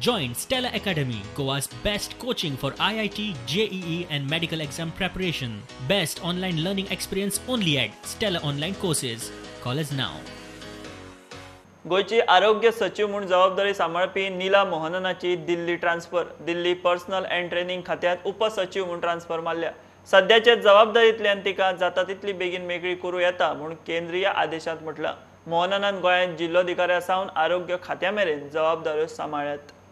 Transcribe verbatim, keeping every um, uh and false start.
Join Stella Academy, Goa's best coaching for I I T, J E E and medical exam preparation. Best online learning experience only at Stella Online Courses. Call us now. गोयची आरोग्य सचिव म्हणून जबाबदारी सांभाळपी नीला मोहननाची Delhi transfer. Delhi personnel and training खात्यात उपसचिव म्हणून transfer मारल्या. सध्याच्या जबाबदारीतल्यान तिका जाता तितली बेगीन मेकळी करू येता म्हणून केंद्रीय आदेशात म्हटलं. मोहननान गोंयांत जिल्लोधिकाऱ्या सावन आरोग्य खात्या मेरेन जबाबदाऱ्यो सांभाळ्यात.